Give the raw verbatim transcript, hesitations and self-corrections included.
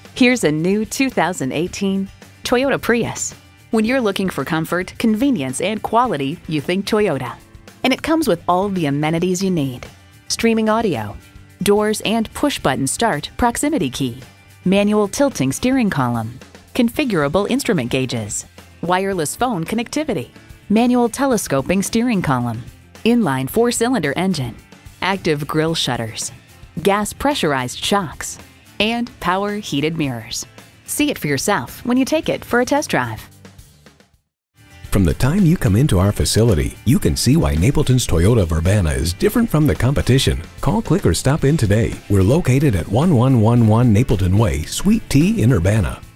Here's a new two thousand eighteen Toyota Prius. When you're looking for comfort, convenience, and quality, you think Toyota. And it comes with all the amenities you need. Streaming audio, doors and push-button start proximity key, manual tilting steering column, configurable instrument gauges, wireless phone connectivity, manual telescoping steering column, inline four-cylinder engine, active grille shutters, gas pressurized shocks, and power heated mirrors. See it for yourself when you take it for a test drive. From the time you come into our facility, you can see why Napleton's Toyota of Urbana is different from the competition. Call, click, or stop in today. We're located at one one one one Napleton Way, Suite T in Urbana.